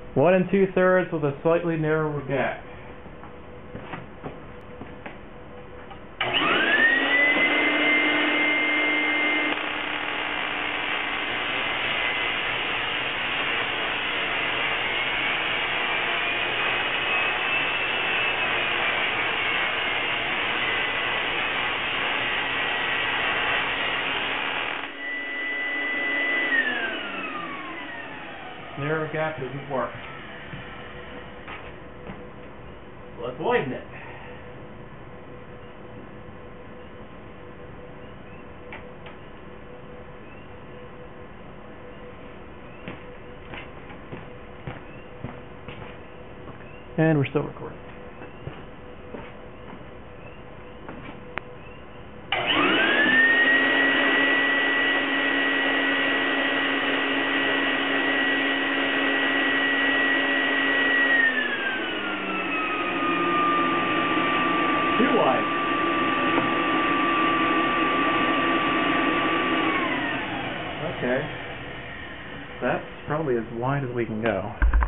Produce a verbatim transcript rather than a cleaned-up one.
One and two thirds with a slightly narrower gap. Narrow gap doesn't work. So let's widen it. And we're still recording. Too wide. Okay. That's probably as wide as we can go.